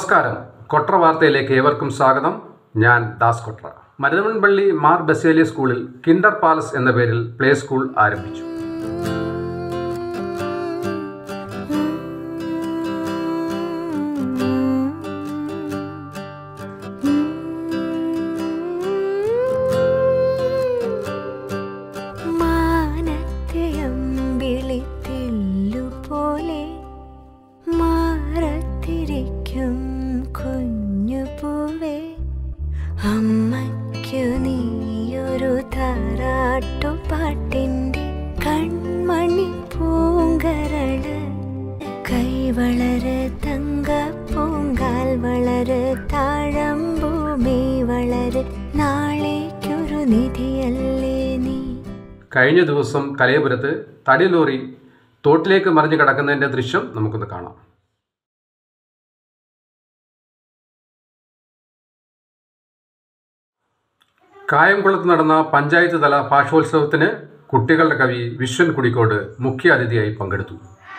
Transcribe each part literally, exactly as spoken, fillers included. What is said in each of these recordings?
നമസ്കാരം. കൊട്ടറ വാർത്തയിലേക്ക് ഏവർക്കും സ്വാഗതം. ഞാൻ ദാസ് കൊട്ടറ. മരുതമൺപള്ളി മാർ ബസേലിയ സ്കൂളിൽ കിൻഡർ പാലസ് എന്ന പേരിൽ പ്ലേ സ്കൂൾ ആരംഭിച്ചു. അമ്മയ്ക്കു നീയൊരു താരാട്ടുപാട്ടിൻ്റെ കൺമണി പൂങ്കരള്, കൈവളര് തങ്ക പൂങ്കാൽ വളര്, താഴമ്പൂമി വളര്, നാളേക്കൊരു നിധിയല്ലേ നീ. കഴിഞ്ഞ ദിവസം കലയപുരത്ത് തടി ലോറി തോട്ടിലേക്ക് മറിഞ്ഞു കിടക്കുന്നതിൻ്റെ ദൃശ്യം നമുക്കൊന്ന് കാണാം. കായംകുളത്ത് നടന്ന പഞ്ചായത്ത് തല ഭാഷോത്സവത്തിന് കുട്ടികളുടെ കവി വിശ്വൻ കുടിക്കോട് മുഖ്യ അതിഥിയായി പങ്കെടുത്തു.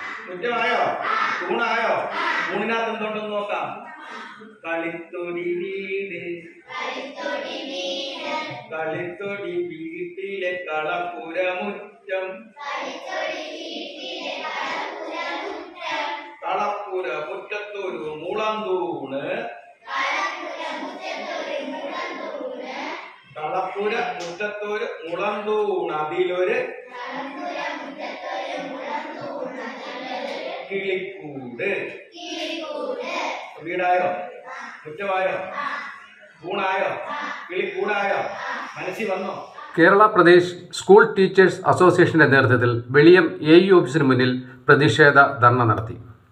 കളപ്പുര മുറ്റത്തോര് മുളന്തൂണ് അതിലൊരു കിളിക്കൂട്. വീടായോ, മുറ്റമായോ, ൂണായോ, കിളിക്കൂടായോ, മനസ്സിൽ വന്നോ? കേരള പ്രദേശ് സ്കൂൾ ടീച്ചേഴ്സ് അസോസിയേഷന്റെ നേതൃത്വത്തിൽ വെളിയം എ ഇ ഓഫീസിന് മുന്നിൽ പ്രതിഷേധ ധർണ നടത്തി.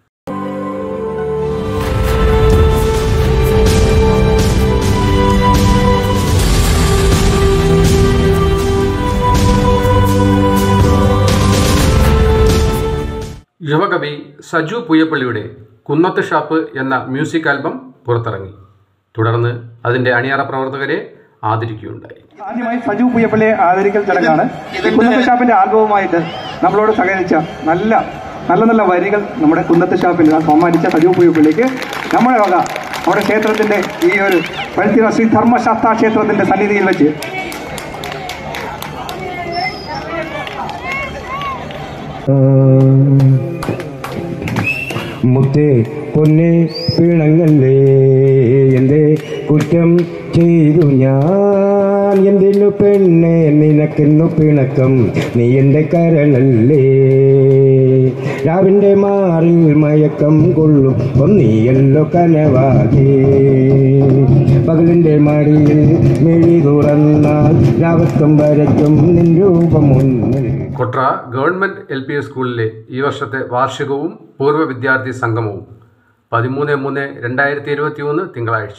യുവകവി സജു പുയ്യപ്പള്ളിയുടെ കുന്നത്ത് ഷാപ്പ് എന്ന മ്യൂസിക് ആൽബം പുറത്തിറങ്ങി. തുടർന്ന് അതിന്റെ അണിയറ പ്രവർത്തകരെ ആദരിക്കുകയുണ്ടായി. ആദ്യമായി സജു പുയ്യപ്പള്ളിയെ ആദരിക്കൽ ചടങ്ങാണ്. കുന്നത്ത് ഷാപ്പിന്റെ ആൽബവുമായിട്ട് നമ്മളോട് സഹകരിച്ച നല്ല നല്ല നല്ല വരികൾ നമ്മുടെ കുന്നത്ത് ഷാപ്പിൽ സമ്മാനിച്ച സജു പുയ്യപ്പള്ളിക്ക് നമ്മുടെ വക നമ്മുടെ ക്ഷേത്രത്തിന്റെ ഈ ഒരു പഴുത്തിര ശ്രീ ധർമ്മശാസ്ത്ര ക്ഷേത്രത്തിന്റെ സന്നിധിയിൽ വെച്ച് മുത്തേ പൊന്നെ പിണങ്ങല്ലേ, എന്റെ കുറ്റം ചെയ്തു ഞാൻ, എന്തിനു പെണ്ണെ നിനക്കെന്നു പിണക്കം, നീ എൻ്റെ കരളല്ലേ, രാവിൻ്റെ മാറിൽ മയക്കം കൊള്ളും നീയല്ലോ കനവാകേ, പകലിൻ്റെ മടിയിൽ മെഴി തുറന്നാൽ രാവത്തും വരയ്ക്കും നിൻ രൂപം മുന്നിൽ. Kotra government L P S സ്കൂളിലെ ഈ വർഷത്തെ വാർഷികവും പൂർവ്വ വിദ്യാർത്ഥി സംഗമവും പതിമൂന്ന് മൂന്ന് രണ്ടായിരത്തി ഇരുപത്തി മൂന്ന് തിങ്കളാഴ്ച.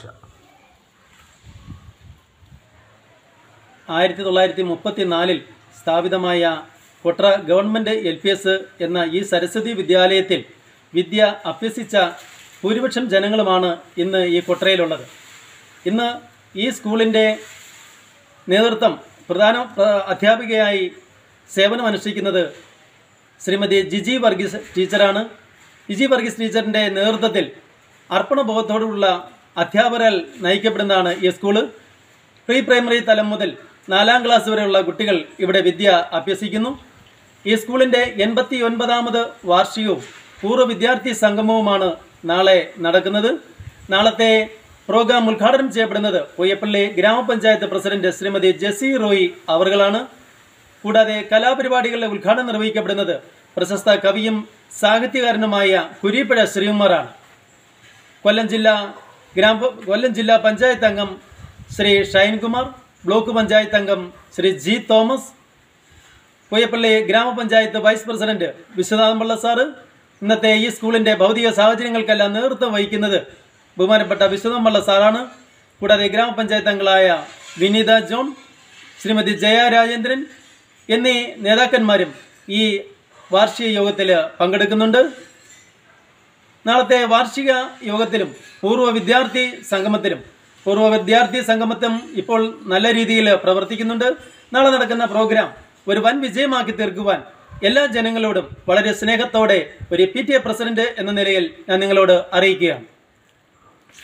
ആയിരത്തി തൊള്ളായിരത്തി മുപ്പത്തി നാലിൽ സ്ഥാപിതമായ Kotra government L P S എന്ന ഈ സരസ്വതി വിദ്യാലയത്തിൽ വിദ്യ അഭ്യസിച്ച ഭൂരിപക്ഷം ജനങ്ങളുമാണ് ഇന്ന് ഈ കൊട്രയിലുള്ളത്. ഇന്ന് ഈ സ്കൂളിൻ്റെ നേതൃത്വം പ്രധാന അധ്യാപികയായി സേവനമനുഷ്ഠിക്കുന്നത് ശ്രീമതി ജിജി വർഗീസ് ടീച്ചറാണ്. ജിജി വർഗീസ് ടീച്ചറിൻ്റെ നേതൃത്വത്തിൽ അർപ്പണബോധത്തോടുള്ള അധ്യാപകരാൽ നയിക്കപ്പെടുന്നതാണ് ഈ സ്കൂള്. പ്രീ പ്രൈമറി തലം മുതൽ നാലാം ക്ലാസ് വരെയുള്ള കുട്ടികൾ ഇവിടെ വിദ്യ അഭ്യസിക്കുന്നു. ഈ സ്കൂളിൻ്റെ എൺപത്തി ഒൻപതാമത് വാർഷികവും പൂർവ്വ വിദ്യാർത്ഥി സംഗമവുമാണ് നാളെ നടക്കുന്നത്. നാളത്തെ പ്രോഗ്രാം ഉദ്ഘാടനം ചെയ്യപ്പെടുന്നത് പുയ്യപ്പള്ളി ഗ്രാമപഞ്ചായത്ത് പ്രസിഡന്റ് ശ്രീമതി ജെസി റോയി അവർകളാണ്. കൂടാതെ കലാപരിപാടികളുടെ ഉദ്ഘാടനം നിർവഹിക്കപ്പെടുന്നത് പ്രശസ്ത കവിയും സാഹിത്യകാരനുമായ കുരീപ്പുഴ ശ്രീകുമാറാണ്. കൊല്ലം ജില്ലാ ഗ്രാമ കൊല്ലം ജില്ലാ പഞ്ചായത്ത് അംഗം ശ്രീ ഷൈൻകുമാർ, ബ്ലോക്ക് പഞ്ചായത്ത് അംഗം ശ്രീ ജി തോമസ്, പുയ്യപ്പള്ളി ഗ്രാമപഞ്ചായത്ത് വൈസ് പ്രസിഡന്റ് വിശ്വനാഥൻപിള്ള സാറ്, ഇന്നത്തെ ഈ സ്കൂളിൻ്റെ ഭൗതിക സാഹചര്യങ്ങൾക്കെല്ലാം നേതൃത്വം വഹിക്കുന്നത് ബഹുമാനപ്പെട്ട വിശ്വനാഥൻപിള്ള സാറാണ്. കൂടാതെ ഗ്രാമപഞ്ചായത്ത് അംഗങ്ങളായ വിനീത ജോൺ, ശ്രീമതി ജയ രാജേന്ദ്രൻ എന്നീ നേതാക്കന്മാരും ഈ വാർഷിക യോഗത്തിൽ പങ്കെടുക്കുന്നുണ്ട്. നാളത്തെ വാർഷിക യോഗത്തിലും പൂർവ്വ വിദ്യാർത്ഥി സംഗമത്തിലും പൂർവ്വ വിദ്യാർത്ഥി സംഗമത്തും ഇപ്പോൾ നല്ല രീതിയിൽ പ്രവർത്തിക്കുന്നുണ്ട്. നാളെ നടക്കുന്ന പ്രോഗ്രാം ഒരു വൻ വിജയമാക്കി തീർക്കുവാൻ എല്ലാ ജനങ്ങളോടും വളരെ സ്നേഹത്തോടെ ഒരു പി ടി എ പ്രസിഡന്റ് എന്ന നിലയിൽ ഞാൻ നിങ്ങളോട് അറിയിക്കുകയാണ്.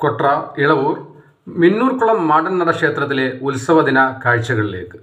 കൊട്ര ഇളവൂർ മിന്നൂർക്കുളം മാടൻനട ക്ഷേത്രത്തിലെ ഉത്സവദിന കാഴ്ചകളിലേക്ക്.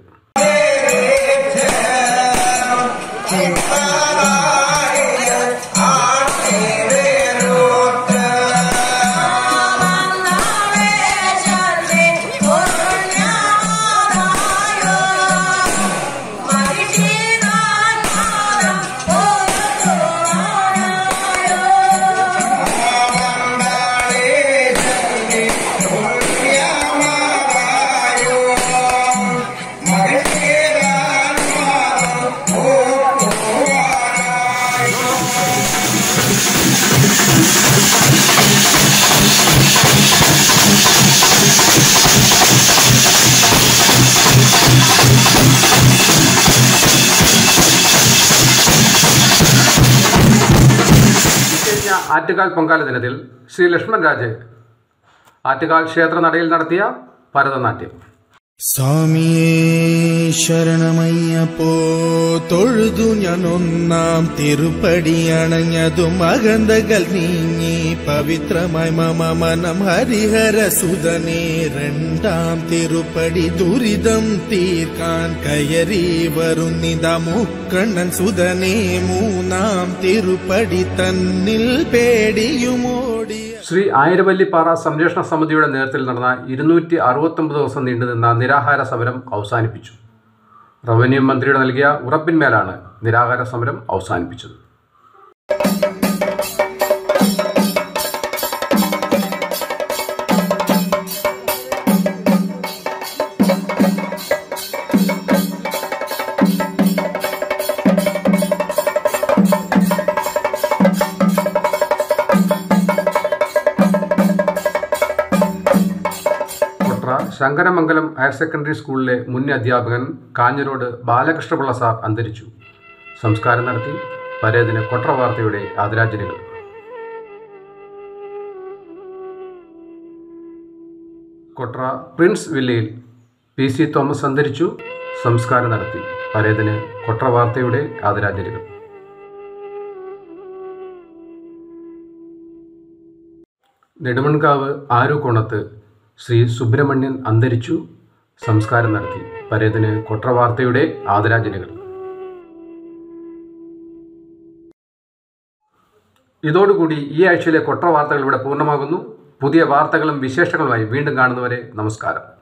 ആറ്റുകാൽ പൊങ്കാല ദിനത്തിൽ ശ്രീ ലക്ഷ്മൺ രാജ് ആറ്റുകാൽ ക്ഷേത്രനടയിൽ നടത്തിയ ഭരതനാട്യം. സ്വാമിയേ ശരണമയ്യപ്പോ തൊഴുതു ഞാൻ ഒന്നാം തിരുപ്പടി അണഞ്ഞതും അകന്തകൾ നീങ്ങി പവിത്രമായി മമ മനം ഹരിഹര സുതനേ രണ്ടാം തിരുപ്പടി ദുരിതം തീർക്കാൻ കയറി വരുന്നിത മുക്കണ്ണൻ സുതനേ മൂന്നാം തിരുപ്പടി തന്നിൽ പേടിയുമോടി. ശ്രീ ആയിരവല്ലിപ്പാറ സംരക്ഷണ സമിതിയുടെ നേതൃത്വത്തിൽ നടന്ന ഇരുന്നൂറ്റി അറുപത്തൊമ്പത് ദിവസം നീണ്ടുനിന്ന നിരാഹാര സമരം അവസാനിപ്പിച്ചു. റവന്യൂ മന്ത്രിയുടെ നൽകിയ ഉറപ്പിന്മേലാണ് നിരാഹാര സമരം അവസാനിപ്പിച്ചത്. ശങ്കരമംഗലം ഹയർ സെക്കൻഡറി സ്കൂളിലെ മുൻ അധ്യാപകൻ കാഞ്ഞിരോട് ബാലകൃഷ്ണപിള്ള സാർ അന്തരിച്ചു. സംസ്കാരം നടത്തി. പരേതിന് കൊട്ര വാർത്തയുടെ ആദരാഞ്ജലികൾ. കൊട്ര പ്രിൻസ് വില്ലയിൽ പി സി തോമസ് അന്തരിച്ചു. സംസ്കാരം നടത്തി. പരേതിന് കൊട്ര വാർത്തയുടെ ആദരാഞ്ജലികൾ. നെടുമൺകാവ് ആരൂക്കോണത്ത് ശ്രീ സുബ്രഹ്മണ്യൻ അന്തരിച്ചു. സംസ്കാരം നടത്തി. പരേതിന് കൊട്ര വാർത്തയുടെ ആദരാഞ്ജലികൾ. ഇതോടുകൂടി ഈ ആഴ്ചയിലെ കൊട്ര വാർത്തകൾ ഇവിടെ പൂർണ്ണമാകുന്നു. പുതിയ വാർത്തകളും വിശേഷങ്ങളുമായി വീണ്ടും കാണുന്നവരെ നമസ്കാരം.